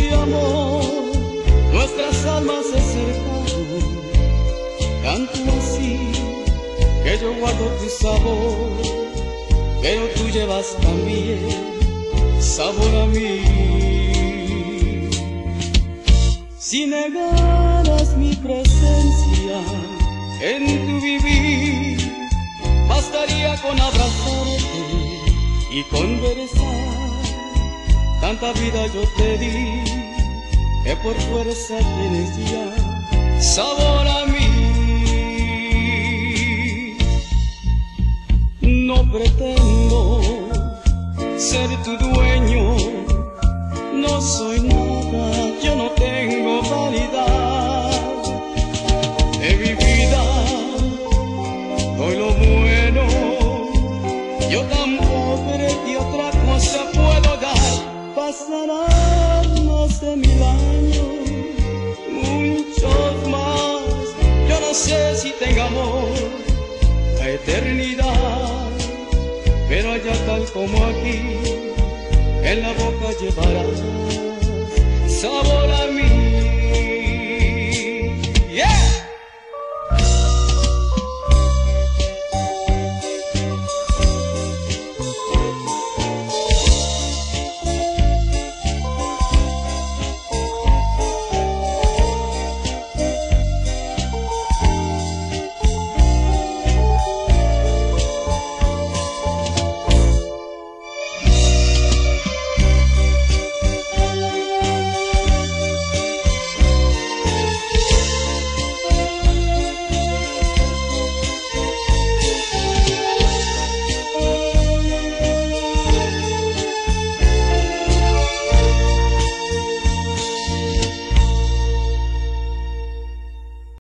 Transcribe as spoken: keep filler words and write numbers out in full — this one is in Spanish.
de amor, nuestras almas se acercaron, tanto así que yo guardo tu sabor, pero tú llevas también sabor a mí. Si negaras mi presencia en tu vivir, bastaría con abrazarte y conversar. Tanta vida yo te di, que por fuerza tienes ya sabor a mí. No pretendo ser tu dueño, no soy nada, yo no tengo vanidad. De mi vida doy lo bueno, yo tan pobre que otra cosa puedo dar. Pasarán más de mil años, muchos más, yo no sé si tenga amor la eternidad, pero allá tal como aquí, en la boca llevarás sabor.